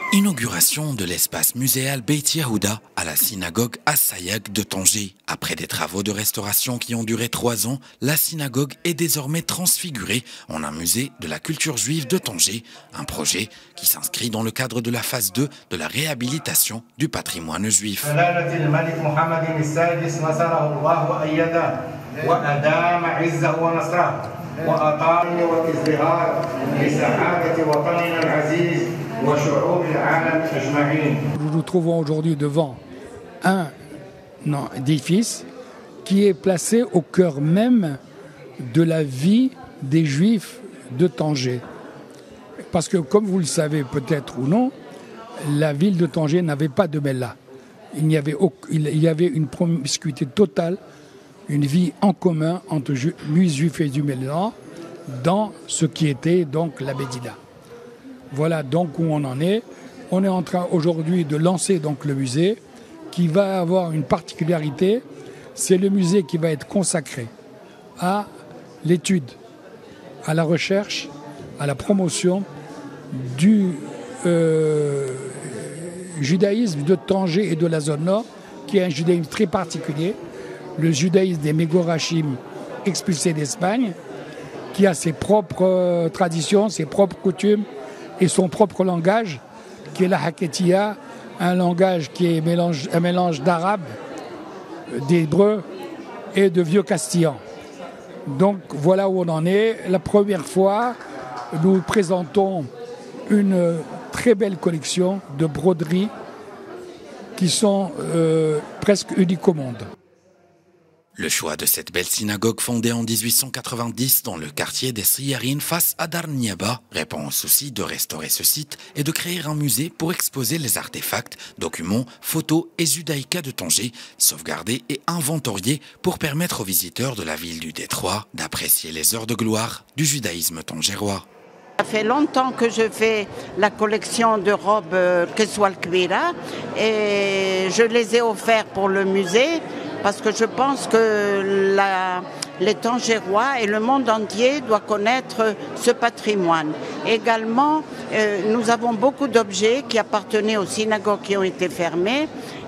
Inauguration de l'espace muséal Beit Yehouda à la synagogue As-Sayag de Tanger. Après des travaux de restauration qui ont duré 3 ans, la synagogue est désormais transfigurée en un musée de la culture juive de Tanger, un projet qui s'inscrit dans le cadre de la phase 2 de la réhabilitation du patrimoine juif. Nous nous trouvons aujourd'hui devant un édifice qui est placé au cœur même de la vie des Juifs de Tanger. Parce que, comme vous le savez peut-être ou non, la ville de Tanger n'avait pas de Mellah. Il y avait une promiscuité totale, une vie en commun entre Juifs et musulmans dans ce qui était donc la Médina. Voilà donc où on en est. On est en train aujourd'hui de lancer donc le musée qui va avoir une particularité. C'est le musée qui va être consacré à l'étude, à la recherche, à la promotion du judaïsme de Tanger et de la zone nord, qui est un judaïsme très particulier, le judaïsme des Mégorachim expulsés d'Espagne, qui a ses propres traditions, ses propres coutumes et son propre langage, qui est la Haketiya, un langage qui est un mélange d'arabe, d'hébreu et de vieux castillan. Donc voilà où on en est. La première fois, nous présentons une très belle collection de broderies qui sont presque uniques au monde. Le choix de cette belle synagogue fondée en 1890 dans le quartier des Siyarin face à Dar Niaba répond au souci de restaurer ce site et de créer un musée pour exposer les artefacts, documents, photos et judaïka de Tanger, sauvegardés et inventoriés pour permettre aux visiteurs de la ville du Détroit d'apprécier les heures de gloire du judaïsme tangérois. Ça fait longtemps que je fais la collection de robes Keswal Kvira et je les ai offerts pour le musée. Parce que je pense que les Tangérois et le monde entier doivent connaître ce patrimoine. Également, nous avons beaucoup d'objets qui appartenaient aux synagogues qui ont été fermées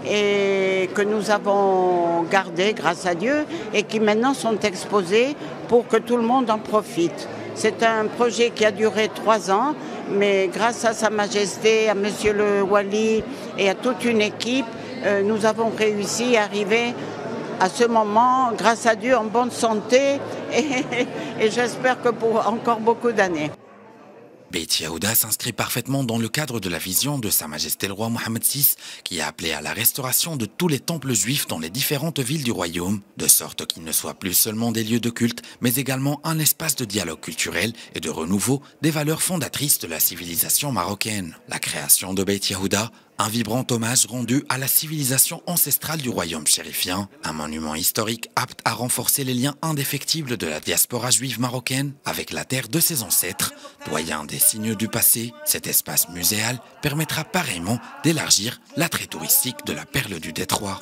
et que nous avons gardés, grâce à Dieu, et qui maintenant sont exposés pour que tout le monde en profite. C'est un projet qui a duré 3 ans, mais grâce à Sa Majesté, à Monsieur le Wali et à toute une équipe, nous avons réussi à arriver à ce moment, grâce à Dieu, en bonne santé et j'espère que pour encore beaucoup d'années. Beit Yehouda s'inscrit parfaitement dans le cadre de la vision de Sa Majesté le roi Mohammed VI qui a appelé à la restauration de tous les temples juifs dans les différentes villes du royaume, de sorte qu'ils ne soient plus seulement des lieux de culte, mais également un espace de dialogue culturel et de renouveau des valeurs fondatrices de la civilisation marocaine. La création de Beit Yehouda, un vibrant hommage rendu à la civilisation ancestrale du royaume chérifien, un monument historique apte à renforcer les liens indéfectibles de la diaspora juive marocaine avec la terre de ses ancêtres. Doyen des signes du passé, cet espace muséal permettra pareillement d'élargir l'attrait touristique de la perle du Détroit.